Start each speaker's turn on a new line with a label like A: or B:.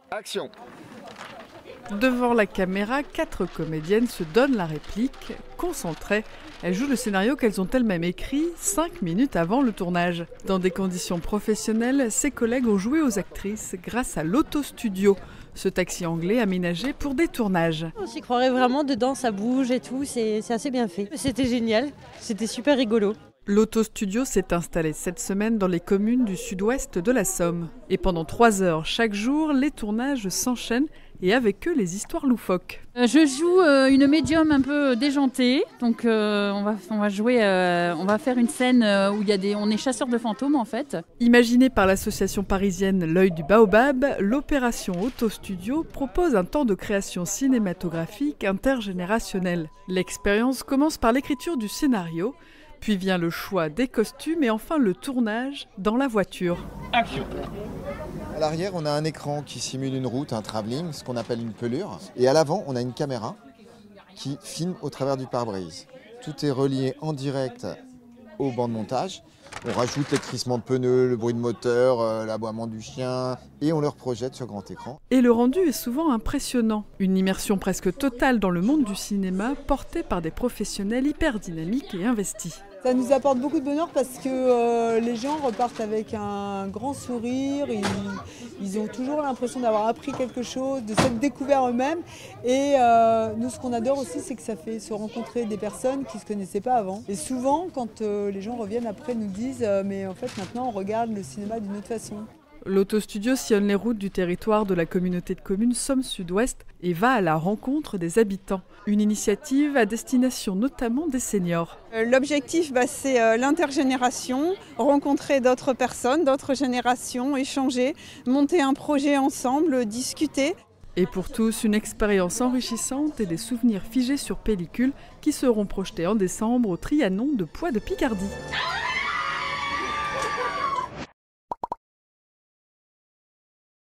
A: Action!
B: Devant la caméra, 4 comédiennes se donnent la réplique, concentrées. Elles jouent le scénario qu'elles ont elles-mêmes écrit 5 minutes avant le tournage. Dans des conditions professionnelles, ses collègues ont joué aux actrices grâce à l'Autostudio, ce taxi anglais aménagé pour des tournages.
C: On s'y croirait vraiment, dedans ça bouge et tout, c'est assez bien fait. C'était génial, c'était super rigolo.
B: L'Autostudio s'est installé cette semaine dans les communes du sud-ouest de la Somme. Et pendant 3 heures chaque jour, les tournages s'enchaînent et avec eux les histoires loufoques.
D: Je joue une médium un peu déjantée, donc on va faire une scène où on est chasseurs de fantômes en fait.
B: Imaginée par l'association parisienne L'Œil du Baobab, l'opération Autostudio propose un temps de création cinématographique intergénérationnel. L'expérience commence par l'écriture du scénario, puis vient le choix des costumes et enfin le tournage dans la voiture.
A: Action!
E: À l'arrière, on a un écran qui simule une route, un travelling, ce qu'on appelle une pelure. Et à l'avant, on a une caméra qui filme au travers du pare-brise. Tout est relié en direct au banc de montage. On rajoute les crissements de pneus, le bruit de moteur, l'aboiement du chien et on le projette sur grand écran.
B: Et le rendu est souvent impressionnant. Une immersion presque totale dans le monde du cinéma portée par des professionnels hyper dynamiques et investis.
F: Ça nous apporte beaucoup de bonheur parce que les gens repartent avec un grand sourire, ils ont toujours l'impression d'avoir appris quelque chose, de s'être découverts eux-mêmes. Et nous, ce qu'on adore aussi, c'est que ça fait se rencontrer des personnes qui ne se connaissaient pas avant. Et souvent, quand les gens reviennent après, nous disent « mais en fait, maintenant, on regarde le cinéma d'une autre façon ».
B: L'Autostudio sillonne les routes du territoire de la communauté de communes Somme Sud-Ouest et va à la rencontre des habitants. Une initiative à destination notamment des seniors.
G: L'objectif, c'est l'intergénération, rencontrer d'autres personnes, d'autres générations, échanger, monter un projet ensemble, discuter.
B: Et pour tous, une expérience enrichissante et des souvenirs figés sur pellicule qui seront projetés en décembre au Trianon de Poix de Picardie.